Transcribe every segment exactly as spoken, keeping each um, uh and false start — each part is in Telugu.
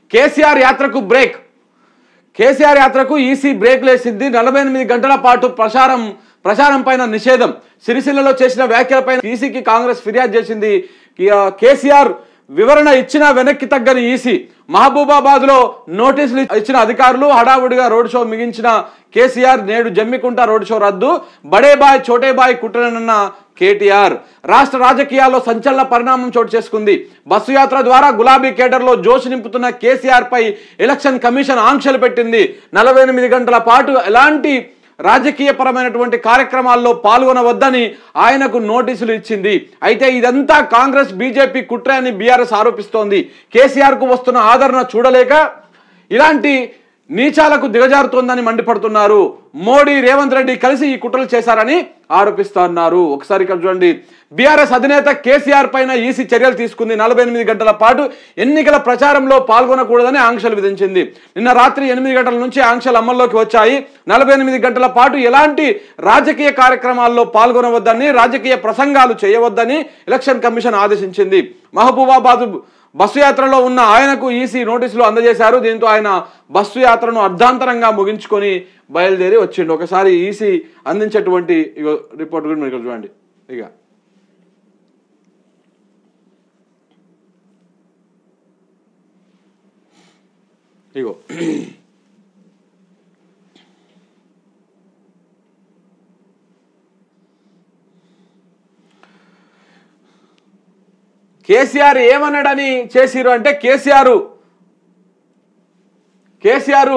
కేసీఆర్ యాత్రకు బ్రేక్. కేసీఆర్ యాత్రకు ఈసీ బ్రేక్ లేసింది. నలభై ఎనిమిది గంటల పాటు ప్రచారం ప్రచారం పైన నిషేధం. సిరిసిల్లలో చేసిన వ్యాఖ్యలపైన ఈసీకి కాంగ్రెస్ ఫిర్యాదు చేసింది. కేసీఆర్ వివరణ ఇచ్చిన వెనక్కి తగ్గని ఈసీ. మహబూబాబాద్ లో నోటీసులు ఇచ్చిన అధికారులు హడావుడిగా రోడ్ షో మిగించిన కేసీఆర్ నేడు జమ్మికుంట రోడ్ షో రద్దు. బడేబాయ్ చోటేబాయ్ కుట్రనన్న కేటీఆర్. రాష్ట్ర రాజకీయాల్లో సంచలన పరిణామం చోటు చేసుకుంది. బస్సు యాత్ర ద్వారా గులాబీ కేడర్లో జోష్ నింపుతున్న కేసీఆర్ పై ఎలక్షన్ కమిషన్ ఆంక్షలు పెట్టింది. నలభై ఎనిమిది గంటల పాటు ఎలాంటి రాజకీయ పరమైనటువంటి కార్యక్రమాల్లో పాల్గొనవద్దని ఆయనకు నోటీసులు ఇచ్చింది. అయితే ఇదంతా కాంగ్రెస్ బీజేపీ కుట్ర అని బీఆర్ఎస్ ఆరోపిస్తోంది. కేసీఆర్ కు వస్తున్న ఆదరణ చూడలేక ఇలాంటి నీచాలకు దిగజారుతోందని మండిపడుతున్నారు. మోడీ రేవంత్ రెడ్డి కలిసి ఈ కుట్రలు చేశారని ఆరోపిస్తున్నారు. ఒకసారి ఇక్కడ చూడండి. బీఆర్ఎస్ అధినేత కేసీఆర్ పైన ఈసీ చర్యలు తీసుకుంది. నలభై ఎనిమిది గంటల పాటు ఎన్నికల ప్రచారంలో పాల్గొనకూడదని ఆంక్షలు విధించింది. నిన్న రాత్రి ఎనిమిది గంటల నుంచి ఆంక్షలు అమల్లోకి వచ్చాయి. నలభై ఎనిమిది గంటల పాటు ఎలాంటి రాజకీయ కార్యక్రమాల్లో పాల్గొనవద్దని, రాజకీయ ప్రసంగాలు చేయవద్దని ఎలక్షన్ కమిషన్ ఆదేశించింది. మహబూబాబాద్ బస్సు యాత్రలో ఉన్న ఆయనకు ఈసీ నోటీసులు అందజేశారు. దీంతో ఆయన బస్సు యాత్రను అర్ధాంతరంగా ముగించుకొని బయలుదేరి వచ్చిండు. ఒకసారి ఈసీ అందించేటువంటి రిపోర్ట్ కూడా మీరు చూడండి. ఇక ఇగో కేసీఆర్ ఏమన్నాడని చేసిరు అంటే కేసీఆర్ కేసీఆర్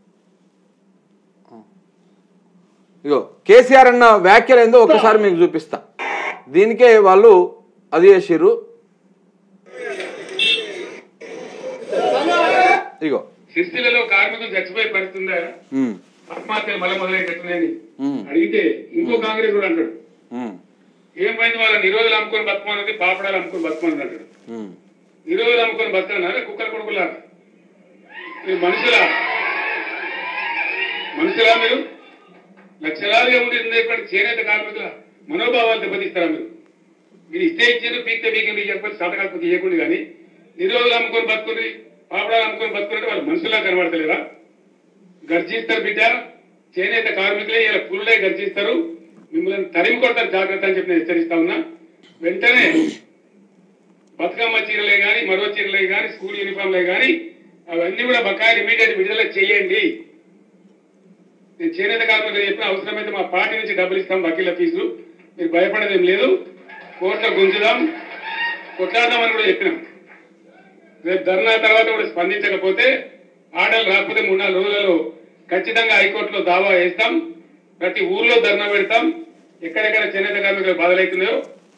ఇగో కేసీఆర్ అన్న వ్యాఖ్యలు ఏందో ఒకసారి మీకు చూపిస్తా. దీనికే వాళ్ళు అది చేసిర్రు. ఇగో సిరిసిల్లలో కార్మికులు చచ్చిపోయే పరిస్థితుందా? ఆత్మహత్యలు మళ్ళీ మొదలైనట్టున్నాయని అడిగితే ఇంకో కాంగ్రెస్ కూడా అంటాడు ఏమైంది వాళ్ళ నిరోధులు అమ్ముకొని బతకమన్నది పాపడాలు అమ్ముకొని బతకమని అంటాడు. నిరోధులు అమ్ముకొని బతకన్నారా కుక్కల కొడుకులా? మీరు మనుషులా మనుషులా మీరు లక్షలాలుగా ఉండేటువంటి చేనేత కార్మికుల మనోభావాలు దెబ్బతీస్తారా? మీరు మీరు ఇస్తే ఇచ్చేది పీక్తే పీకి మీకు చెప్పి సాధకాలకు చేయకుండా కానీ నిరోధులు అమ్ముకొని బతుకుని పాపడాలు అమ్ముకొని బతుకున్నట్టు వాళ్ళు మనుషులా కనబడతలేరా? గర్జిస్తారు బిడ్డ. చేనేత కార్మికులే ఇలా పురులే గర్జిస్తారు. మిమ్మల్ని తరిమి కొడతారు, జాగ్రత్త అని చెప్పి నేను హెచ్చరిస్తా ఉన్నా. వెంటనే బతుకమ్మ చీరలే కానీ మరో చీరలే కానీ స్కూల్ యూనిఫామ్లే కానీ అవన్నీ కూడా బకాయిలు ఇమీడియట్ విడుదల చేయండి. నేను చేనేత కార్మికులు చెప్పిన అవసరమైతే మా పార్టీ నుంచి డబ్బులు ఇస్తాం వకీల ఫీజులు. మీరు భయపడేదేం లేదు. కోర్టులో గుంజుదాం, కొట్లాడదామని కూడా చెప్పినాం. రేపు ధర్నా తర్వాత కూడా స్పందించకపోతే ఆర్డర్లు రాకపోతే మూడు నాలుగు రోజులలో ఖచ్చితంగా హైకోర్టులో దావా వేస్తాం. ప్రతి ఊర్లో ధర్నా పెడతాం. ఎక్కడెక్కడ చేనేత కార్మికులు బాధలవుతున్నాయో.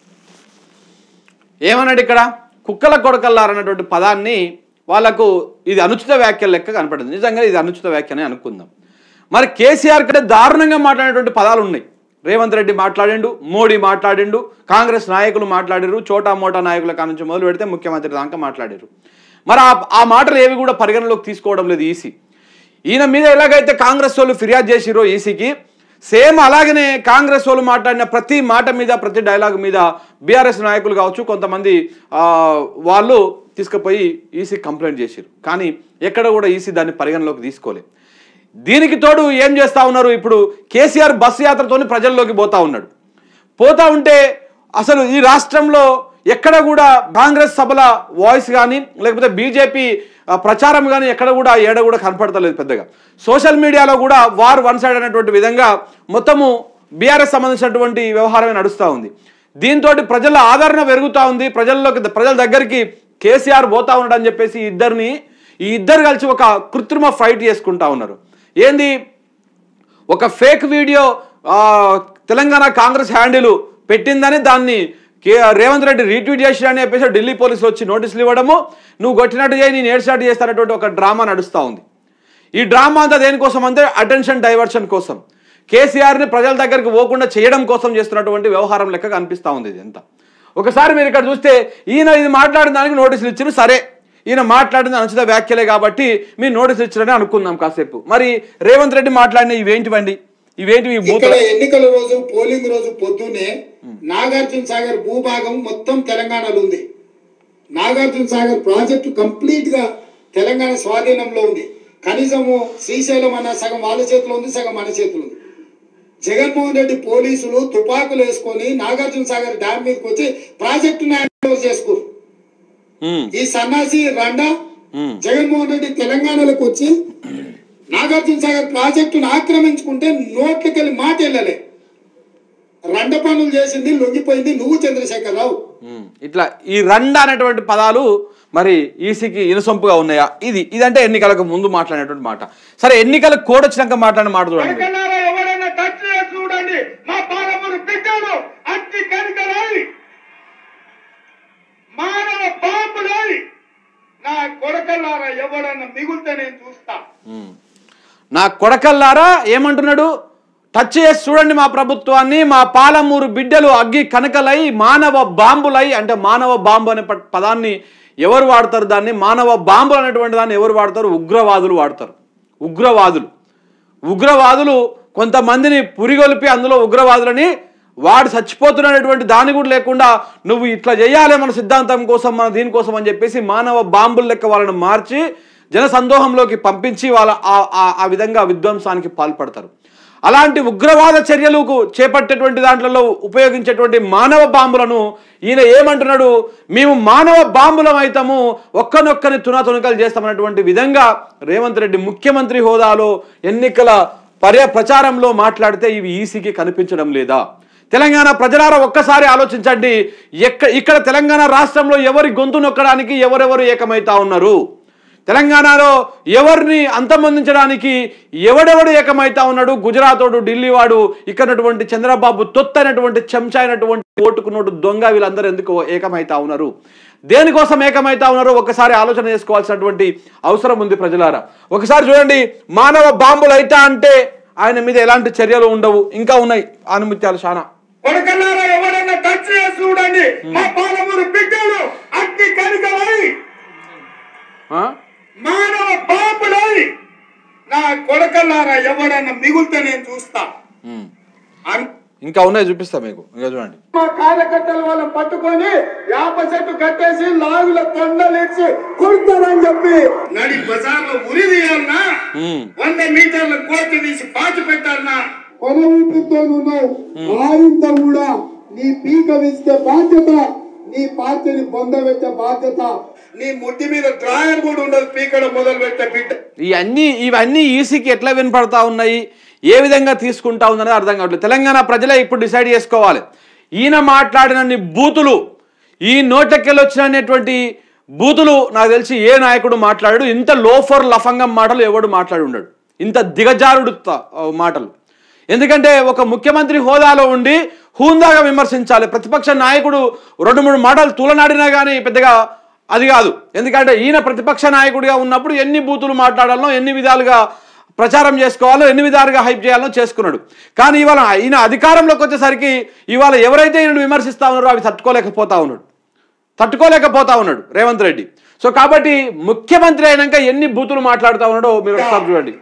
ఏమన్నాడు ఇక్కడ? కుక్కల కొడకల్లారన్నటువంటి పదాన్ని వాళ్లకు ఇది అనుచిత వ్యాఖ్యల లెక్క కనపడింది. నిజంగా ఇది అనుచిత వ్యాఖ్యనే అనుకుందాం. మరి కేసీఆర్ కంటే దారుణంగా మాట్లాడేటువంటి పదాలు ఉన్నాయి. రేవంత్ రెడ్డి మాట్లాడిండు, మోడీ మాట్లాడిండు, కాంగ్రెస్ నాయకులు మాట్లాడారు, చోటా మోటా నాయకుల కానుంచి మొదలు పెడితే ముఖ్యమంత్రి దాకా మాట్లాడారు. మరి ఆ మాటలు ఏవి కూడా పరిగణలోకి తీసుకోవడం లేదు ఈసీ. ఈయన మీద ఎలాగైతే కాంగ్రెస్ వాళ్ళు ఫిర్యాదు చేసిరో ఈసీకి, సేమ్ అలాగనే కాంగ్రెస్ వాళ్ళు మాట్లాడిన ప్రతి మాట మీద ప్రతి డైలాగ్ మీద బీఆర్ఎస్ నాయకులు కావచ్చు కొంతమంది వాళ్ళు తీసుకుపోయి ఈసీ కంప్లైంట్ చేశారు. కానీ ఎక్కడ కూడా ఈసీ దాన్ని పరిగణలోకి తీసుకోలేదు. దీనికి తోడు ఏం చేస్తూ ఉన్నారు? ఇప్పుడు కేసీఆర్ బస్సు యాత్రతోని ప్రజల్లోకి పోతా ఉన్నాడు. పోతా ఉంటే అసలు ఈ రాష్ట్రంలో ఎక్కడ కూడా కాంగ్రెస్ సభల వాయిస్ కానీ లేకపోతే బీజేపీ ప్రచారం కానీ ఎక్కడ కూడా ఏడ కూడా కనపడతలేదు పెద్దగా. సోషల్ మీడియాలో కూడా వార్ వన్ సైడ్ అనేటువంటి విధంగా మొత్తము బీఆర్ఎస్ సంబంధించినటువంటి వ్యవహారమే నడుస్తూ ఉంది. దీంతో ప్రజల ఆదరణ పెరుగుతూ ఉంది. ప్రజల్లోకి ప్రజల దగ్గరికి కేసీఆర్ పోతా ఉన్నాడు అని చెప్పేసి ఇద్దరిని ఈ ఇద్దరు కలిసి ఒక కృత్రిమ ఫైట్ చేసుకుంటా ఉన్నారు. ఏంది? ఒక fake video Telangana Congress handle పెట్టిందని దాన్ని రేవంత్ రెడ్డి రీట్వీట్ చేసిరని చెప్పేసి ఢిల్లీ పోలీసులు వచ్చి నోటీసులు ఇవ్వడము, నువ్వు కొట్టినట్టు చేయి నేను ఏడ్చినట్టు చేస్తానటువంటి ఒక డ్రామా నడుస్తూ ఉంది. ఈ డ్రామా అంతా దేనికోసం అంటే అటెన్షన్ డైవర్షన్ కోసం, కేసీఆర్ని ప్రజల దగ్గరికి పోకుండా చేయడం కోసం చేస్తున్నటువంటి వ్యవహారం లెక్క కనిపిస్తూ ఉంది ఇది అంతా. ఒకసారి మీరు ఇక్కడ చూస్తే ఈయన ఇది మాట్లాడిన దానికి నోటీసులు ఇచ్చారు. సరే, ఈయన మాట్లాడిన అనుచిత వ్యాఖ్యలే కాబట్టి మీరు నోటీసులు ఇచ్చారని అనుకుందాం కాసేపు. మరి రేవంత్ రెడ్డి మాట్లాడిన ఇవేంటివండి? ఇవేంటివి? ఎన్నికల రోజు పోలింగ్ రోజు పొద్దున్నే నాగార్జున సాగర్ భూభాగం మొత్తం తెలంగాణలో ఉంది. నాగార్జున సాగర్ ప్రాజెక్టు కంప్లీట్ గా తెలంగాణ స్వాధీనంలో ఉంది. కనీసము శ్రీశైలం అన్న సగం వాళ్ళ చేతిలో ఉంది, సగం మన చేతిలో ఉంది. జగన్మోహన్ రెడ్డి పోలీసులు తుపాకులు వేసుకొని నాగార్జున సాగర్ డ్యామ్ మీదకి వచ్చి ప్రాజెక్టును హ్యాండ్ ఓవర్ చేసుకోరు. ఈ సన్నాసి రండా జగన్మోహన్ రెడ్డి తెలంగాణలోకి వచ్చి నాగార్జున సాగర్ ప్రాజెక్టును ఆక్రమించుకుంటే నోట్లకెళ్ళి మాట వెళ్ళలే. రండ పనులు చేసింది లొంగిపోయింది నువ్వు చంద్రశేఖరరావు. ఇట్లా ఈ రండ అనేటువంటి పదాలు మరి ఈసీకి ఇనసొంపుగా ఉన్నాయా? ఇది ఇదంటే ఎన్నికలకు ముందు మాట్లాడినటువంటి మాట. సరే, ఎన్నికల కోడ్ వచ్చినాక మాట్లాడిన మాట చూడండి. చూడండి మా పాలమూరు బిడ్డలు అట్టి కనుకరాయి మానవ బాంబులై నా కొడకల్లారా ఎవడన్నా మిగులుతా నేను చూస్తా. నా కొడకల్లారా ఏమంటున్నాడు? టచ్ చేసి చూడండి మా ప్రభుత్వాన్ని, మా పాలమూరు బిడ్డలు అగ్గి కనకలై మానవ బాంబులై. అంటే మానవ బాంబు అనే పదాన్ని ఎవరు వాడతారు? దాన్ని మానవ బాంబు అనేటువంటి దాన్ని ఎవరు వాడతారు? ఉగ్రవాదులు వాడతారు. ఉగ్రవాదులు ఉగ్రవాదులు కొంతమందిని పురిగొలిపి అందులో ఉగ్రవాదులని వాడు చచ్చిపోతున్నటువంటి దాని కూడా లేకుండా నువ్వు ఇట్లా చేయాలి మన సిద్ధాంతం కోసం, మన దీనికోసం అని చెప్పేసి మానవ బాంబుల లెక్క వాళ్ళని మార్చి జన సందోహంలోకి పంపించి వాళ్ళ ఆ విధంగా విధ్వంసానికి పాల్పడతారు. అలాంటి ఉగ్రవాద చర్యలకు చేపట్టేటువంటి దాంట్లో ఉపయోగించేటువంటి మానవ బాంబులను ఈయన ఏమంటున్నాడు? మేము మానవ బాంబులం అవుతాము, ఒక్కనొక్కని తునాతునకలు చేస్తామన్నటువంటి విధంగా రేవంత్ రెడ్డి ముఖ్యమంత్రి హోదాలో ఎన్నికల పర్య ప్రచారంలో మాట్లాడితే ఇవి ఈసీకి కనిపించడం లేదా? తెలంగాణ ప్రజలారా ఒక్కసారి ఆలోచించండి. ఎక్క ఇక్కడ తెలంగాణ రాష్ట్రంలో ఎవరి గొంతు నొక్కడానికి ఎవరెవరు ఏకమైతా ఉన్నారు? తెలంగాణలో ఎవరిని అంతమొందించడానికి ఎవడెవడు ఏకమైతా ఉన్నాడు? గుజరాతోడు, ఢిల్లీ వాడు, ఇక్కడటువంటి చంద్రబాబు తొత్తు అయినటువంటి చెంచా అయినటువంటి ఓటుకున్నోటు దొంగ, వీళ్ళందరూ ఎందుకు ఏకమైతా ఉన్నారు? దేనికోసం ఏకమైతా ఉన్నారో ఒకసారి ఆలోచన చేసుకోవాల్సినటువంటి అవసరం ఉంది ప్రజలారా. ఒకసారి చూడండి, మానవ బాంబులు అయితా అంటే ఆయన మీద ఎలాంటి చర్యలు ఉండవు. ఇంకా ఉన్నాయి ఆనుమిత్యాలు చాలా. ఎవరైనా టచ్ చేసి చూడండి మా పాలమూరు బిడ్డలు అట్టి కనుకలై మానవ బాంబులై నా కొడకల్లారా ఎవడన్నా మిగులుతా నేను చూస్తా. ఇంకా ఉన్నాయి, చూపిస్తా మీకు. ఇంకా చూడండి, మా కార్యకర్తలు వాళ్ళని పట్టుకొని యాప చెట్టు కట్టేసి లాగుల తొండలేసి కొడతారని చెప్పి నడి బజార్లో ఉరి తీయాలన్నా, వంద మీటర్ల కోర్టు తీసి పాతి పెట్టాలన్నా, కొన ఊపిరితో ఉన్నావు ఆయంత కూడా నీ పీక విసికే బాధ్యత, నీ పార్టీని పొందబెట్టే బాధ్యత, నీ ముట్టి మీద డ్రాయర్ కూడా ఉండదు పీకడం మొదలు పెట్టే బిడ్డ. ఇవన్నీ ఇవన్నీ ఈసీకి ఎట్లా వినపడతా ఉన్నాయి, ఏ విధంగా తీసుకుంటా ఉందనేది అర్థం కావట్లేదు. తెలంగాణ ప్రజలే ఇప్పుడు డిసైడ్ చేసుకోవాలి. ఈయన మాట్లాడినన్ని బూతులు, ఈ నోట్లకెళ్ళి వచ్చినటువంటి బూతులు నాకు తెలిసి ఏ నాయకుడు మాట్లాడాడు. ఇంత లోఫర్ లఫంగం మాటలు ఎవడు మాట్లాడి ఉండడు, ఇంత దిగజారుడు మాటలు. ఎందుకంటే ఒక ముఖ్యమంత్రి హోదాలో ఉండి హూందాగా విమర్శించాలి. ప్రతిపక్ష నాయకుడు రెండు మూడు మాటలు తూలనాడినా కానీ పెద్దగా అది కాదు. ఎందుకంటే ఈయన ప్రతిపక్ష నాయకుడిగా ఉన్నప్పుడు ఎన్ని బూతులు మాట్లాడాలనో, ఎన్ని విధాలుగా ప్రచారం చేసుకోవాలో, ఎన్ని విధాలుగా హైప్ చేయాలనో చేసుకున్నాడు. కానీ ఇవాళ ఈయన అధికారంలోకి వచ్చేసరికి ఇవాళ ఎవరైతే ఈయనను విమర్శిస్తా ఉన్నారో అవి తట్టుకోలేకపోతా ఉన్నాడు తట్టుకోలేకపోతా ఉన్నాడు రేవంత్ రెడ్డి. సో కాబట్టి ముఖ్యమంత్రి అయినాక ఎన్ని బూతులు మాట్లాడుతూ ఉన్నాడో మీరు ఒకసారి చూడండి.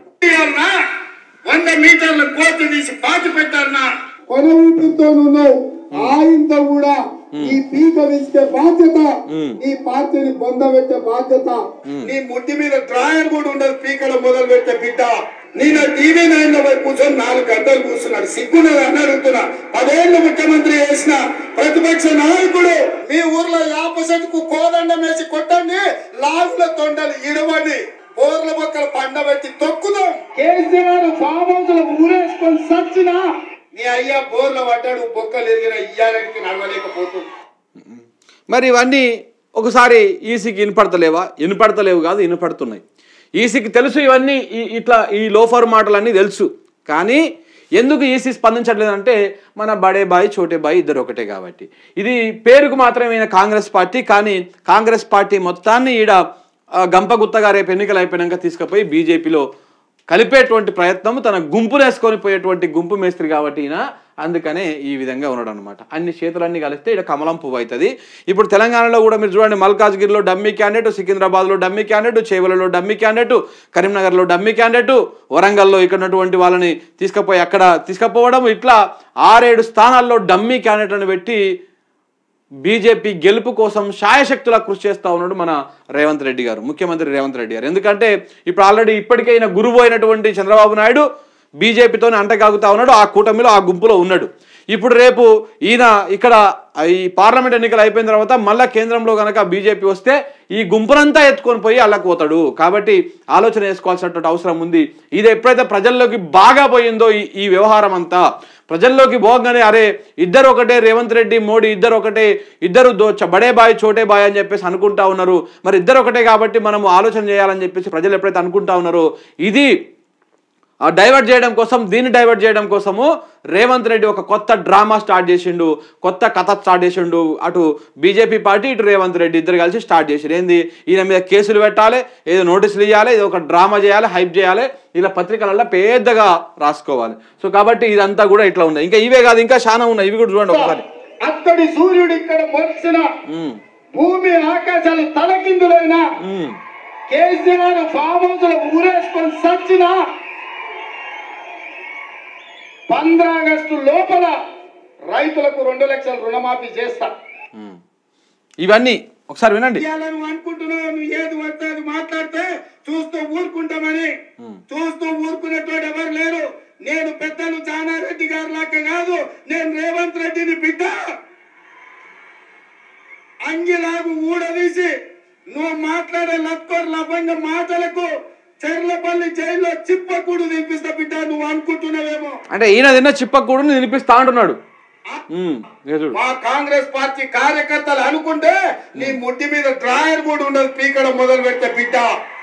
వంద మీటర్ల కోర్టు తీసి పాతి పెట్టాలన్నా, కొన ఊపిరితో ఉన్నావు ఆయంత కూడా నీ పీక విసికే బాధ్యత, నీ పార్టీని పొందబెట్టే బాధ్యత, నీ ముట్టి మీద డ్రాయర్ కూడా ఉండదు పీకడం మొదలు పెట్టే బిడ్డ. నేను టీవీ నైన్ లో కూర్చొని నాలుగు గంటలు కూర్చున్నాడు, సిగ్గున్నది అని అడుగుతున్నా. పదేళ్ళు ముఖ్యమంత్రి చేసిన ప్రతిపక్ష నాయకుడు మీ ఊర్లో యాప చెట్టుకు కోదండం వేసి కొట్టండి, లాగుల తొండలు ఇడవండి, బోర్ల బొక్కలు పండబెట్టి తొక్కుదాం. కేసీఆర్ ఫామ్ హౌస్ లో ఊరేసుకొని సచ్చినా నీ అయ్యా బోర్ల పడ్డాడు, బొక్కలు ఎరిగిన ఇయ్యాలకి నడవలేకపోతుంది. మరి ఇవన్నీ ఒకసారి ఈసీకి వినపడతలేవా? వినపడతలేవు కాదు, వినపడుతున్నాయి. ఈసీకి తెలుసు ఇవన్నీ, ఇట్లా ఈ లోఫర్ మాటలన్నీ తెలుసు. కానీ ఎందుకు ఈసీ స్పందించట్లేదంటే మన బడే బాయ్ చోటే బాయ్ ఇద్దరు ఒకటే కాబట్టి. ఇది పేరుకు మాత్రమే కాంగ్రెస్ పార్టీ, కానీ కాంగ్రెస్ పార్టీ మొత్తాన్ని ఈడ గంపగుత్తగా రేపు ఎన్నికలు అయిపోయాక తీసుకుపోయి బీజేపీలో కలిపేటువంటి ప్రయత్నం, తన గుంపునేసుకొని పోయేటువంటి గుంపు మేస్త్రి కాబట్టి ఈయన అందుకనే ఈ విధంగా ఉన్నాడు అనమాట. అన్ని చేతులన్నీ కలిస్తే ఇక్కడ కమలం పువ్వు అవుతుంది. ఇప్పుడు తెలంగాణలో కూడా మీరు చూడండి, మల్కాజ్గిరిలో డమ్మీ క్యాండిడేట్, సికింద్రాబాద్లో డమ్మీ క్యాండిడేట్, చేవలలో డమ్మీ క్యాండిడేట్, కరీంనగర్లో డమ్మీ క్యాండిడేట్, వరంగల్లో ఇక్కడ వాళ్ళని తీసుకుపోయి అక్కడ తీసుకుపోవడం, ఇట్లా ఆరేడు స్థానాల్లో డమ్మీ క్యాండిడేట్లను పెట్టి బీజేపీ గెలుపు కోసం శాయశక్తులా కృషి చేస్తూ ఉన్నాడు మన రేవంత్ రెడ్డి గారు, ముఖ్యమంత్రి రేవంత్ రెడ్డి గారు. ఎందుకంటే ఇప్పుడు ఆల్రెడీ ఇప్పటికే ఈయన గురువు అయినటువంటి చంద్రబాబు నాయుడు బీజేపీతోనే అంటగాగుతా ఉన్నాడు, ఆ కూటమిలో ఆ గుంపులో ఉన్నాడు. ఇప్పుడు రేపు ఈయన ఇక్కడ ఈ పార్లమెంట్ ఎన్నికలు అయిపోయిన తర్వాత మళ్ళా కేంద్రంలో కనుక బీజేపీ వస్తే ఈ గుంపునంతా ఎత్తుకొని పోయి అళ్ళకు పోతాడు. కాబట్టి ఆలోచన చేసుకోవాల్సినటువంటి అవసరం ఉంది. ఇది ఎప్పుడైతే ప్రజల్లోకి బాగా పోయిందో ఈ ఈ వ్యవహారం అంతా ప్రజల్లోకి పోగానే అరే ఇద్దరు ఒకటే, రేవంత్ రెడ్డి మోడీ ఇద్దరు ఒకటే, ఇద్దరు దో బడే బాయ్ చోటే బాయ్ అని చెప్పేసి అనుకుంటా ఉన్నారు. మరి ఇద్దరు ఒకటే కాబట్టి మనము ఆలోచన చేయాలని చెప్పేసి ప్రజలు ఎప్పుడైతే అనుకుంటా ఉన్నారో ఇది డైవర్ట్ చేయడం కోసం, దీన్ని డైవర్ట్ చేయడం కోసము రేవంత్ రెడ్డి ఒక కొత్త డ్రామా స్టార్ట్ చేసిండు, కొత్త కథ స్టార్ట్ చేసిండు. అటు బీజేపీ పార్టీ ఇటు రేవంత్ రెడ్డి ఇద్దరు కలిసి స్టార్ట్ చేసిండు. ఏంది ఈయన మీద కేసులు పెట్టాలి, ఏదో నోటీసులు ఇవ్వాలి, ఏదో ఒక డ్రామా చేయాలి, హైప్ చేయాలి, ఇలా పత్రికలలో పెద్దగా రాసుకోవాలి. సో కాబట్టి ఇదంతా కూడా ఇట్లా ఉంది. ఇంకా ఇవే కాదు, ఇంకా చాలా ఉన్నాయి, ఇవి కూడా చూడండి ఒకసారి. అక్కడి సూర్యుడు ఇక్కడ మొలిసిన భూమి ఆకాశాలు తలకిందులైన కేసీఆర్ ఫామ్ హౌస్ లో ఊరేసుకొని సచ్చిన పంద్ర ఆగస్టు లోపల రైతులకు రెండు లక్షల రుణమాఫీ చేస్తా. ఇవన్నీ ఒకసారి వినండి. నువ్వు అనుకుంటున్నావు నువ్వు ఏది వస్తే అది మాట్లాడితే చూస్తూ ఊరుకుంటామని, చూస్తూ ఊరుకునేటోడు ఎవరు లేరు. నేను పెద్దలు జానారెడ్డి గారి లాగా కాదు, నేను రేవంత్ రెడ్డిని బిడ్డ. అంగిలాగు ఊడదీసి నువ్వు మాట్లాడే లత్కోర్ లభంగ మాటలకు చెర్లపల్లి జైల్లో చిప్పకూడు తినిపిస్తా బిడ్డ. నువ్వు అనుకుంటున్నావేమో అంటే ఈయన తిన్న చిప్పకూడు తినిపిస్తా అంటున్నాడు. మా కాంగ్రెస్ పార్టీ కార్యకర్తలు అనుకుంటే నీ ముడ్డి మీద డ్రాయర్ కూడా ఉండదు, పీకడం మొదలు పెడితే బిడ్డ.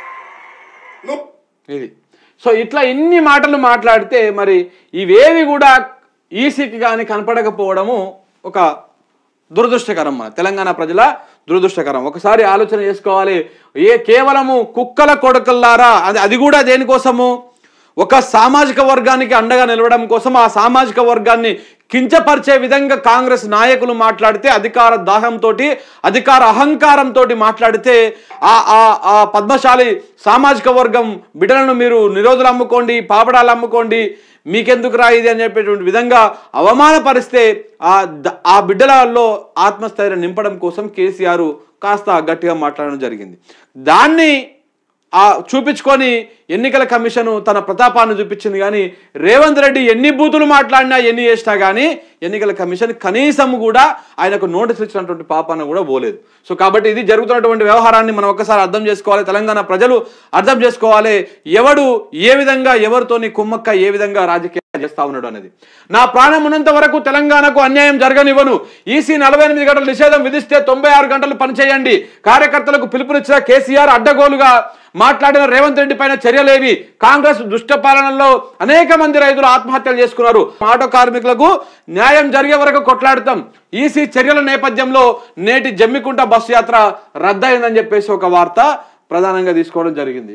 ఇది సో ఇట్లా ఇన్ని మాటలు మాట్లాడితే మరి ఇవేవి కూడా ఈసీకి కానీ కనపడకపోవడము ఒక దురదృష్టకరం, మన తెలంగాణ ప్రజల దురదృష్టకరం. ఒకసారి ఆలోచన చేసుకోవాలి. ఏ కేవలము కుక్కల కొడుకల్లారా, అది అది కూడా దేనికోసము, ఒక సామాజిక వర్గానికి అండగా నిలవడం కోసం, ఆ సామాజిక వర్గాన్ని కించపరిచే విధంగా కాంగ్రెస్ నాయకులు మాట్లాడితే, అధికార దాహంతో అధికార అహంకారంతో మాట్లాడితే ఆ పద్మశాలి సామాజిక వర్గం బిడ్డలను మీరు నిరోధులు అమ్ముకోండి, పాపడాలు అమ్ముకోండి, మీకెందుకు రా ఇది అని చెప్పేటువంటి విధంగా అవమానపరిస్తే ఆ ఆ బిడ్డలలో ఆత్మస్థైర్యం నింపడం కోసం కేసీఆర్ కాస్త గట్టిగా మాట్లాడడం జరిగింది. దాన్ని ఆ చూపించుకొని ఎన్నికల కమిషన్ తన ప్రతాపాన్ని చూపించింది. కానీ రేవంత్ రెడ్డి ఎన్ని బూతులు మాట్లాడినా ఎన్ని చేసినా కానీ ఎన్నికల కమిషన్ కనీసం కూడా ఆయనకు నోటీసులు ఇచ్చినటువంటి పాపాన కూడా పోలేదు. సో కాబట్టి ఇది జరుగుతున్నటువంటి వ్యవహారాన్ని మనం ఒక్కసారి అర్థం చేసుకోవాలి, తెలంగాణ ప్రజలు అర్థం చేసుకోవాలి. ఎవడు ఏ విధంగా ఎవరితోని కుమ్మక్క ఏ విధంగా రాజకీయాలు చేస్తా ఉన్నాడు అనేది. నా ప్రాణం ఉన్నంత వరకు తెలంగాణకు అన్యాయం జరగనివ్వను. ఈసీ నలభై ఎనిమిది గంటల నిషేధం విధిస్తే తొంభై ఆరు గంటలు పనిచేయండి. కార్యకర్తలకు పిలుపునిచ్చిన కేసీఆర్ అడ్డగోలుగా మాట్లాడిన రేవంత్ రెడ్డి పైన చర్యలేవి. కాంగ్రెస్ దుష్ట పాలనలో అనేక మంది రైతులు ఆత్మహత్యలు చేసుకున్నారు. ఆటో కార్మికులకు న్యాయం జరిగే వరకు కొట్లాడతాం. ఈసీ చర్యల నేపథ్యంలో నేటి జమ్మికుంట బస్సు యాత్ర రద్దయిందని చెప్పేసి ఒక వార్త ప్రధానంగా తీసుకోవడం జరిగింది.